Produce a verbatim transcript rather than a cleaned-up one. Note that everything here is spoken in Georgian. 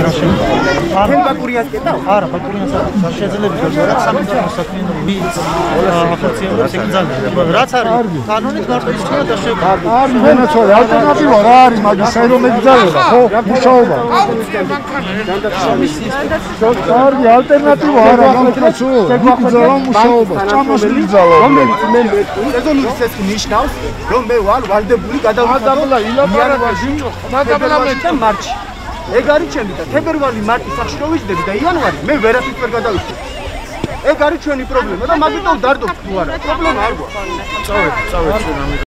თენ ბაკურიას კეტავ? არა, ბაკურიას არ შეძლებს რა სამწუხარო საქმეა ვიც ახორციელებს ეგ ძალიან რაც არის კანონით მარტო ისწრება და შეგარდა არ მენაცვალე ალტერნატივა რა არის მაგის საერთო მეგზავნება ხო მუშაობა კარგი ალტერნატივა არ აქვს შეგახსოვდა მუშაობა ჭამაში მიგზავა რომელიც მე სეზონური წესი ნიშნავს რომ მე ვალ ვალდებული გადავხადაბლა ილაპარაკა ჟინო მაგაბლა მე და მარჩი ეგ არის ჩემი და თებერვალი მარტი სახში რო ვიждები და იანვარი მე ვერაფერს ვერ გადავიხდი ეგ არის ჩვენი პრობლემა და მაგიტომ დარდობთ თუ არა პრობლემა არ გვაქვს წავედ წავედ ჩვენ ამ